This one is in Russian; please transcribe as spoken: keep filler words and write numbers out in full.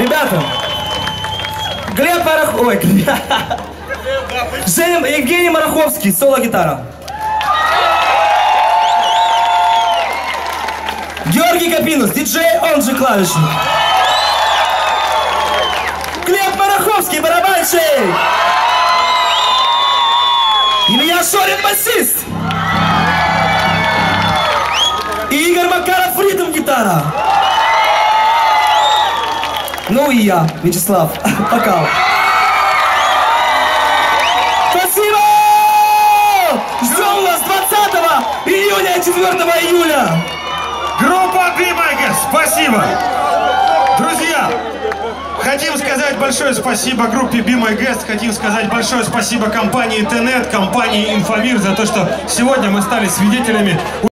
Ребята, Глеб Марах... Ой, Женя... Евгений Мараховский, соло-гитара. Георгий Капинус, диджей, он же клавишник. Глеб Мараховский, барабанщик. Илья Шорин, басист. И Игорь Макаров, ритм, гитара. Ну и я, Вячеслав, вокал. Спасибо! Ждем вас двадцатого июня и четвёртого июля. Группа Be My Guest, спасибо! Друзья, хотим сказать большое спасибо группе Be My Guest, хотим сказать большое спасибо компании Тенет, компании Инфомир за то, что сегодня мы стали свидетелями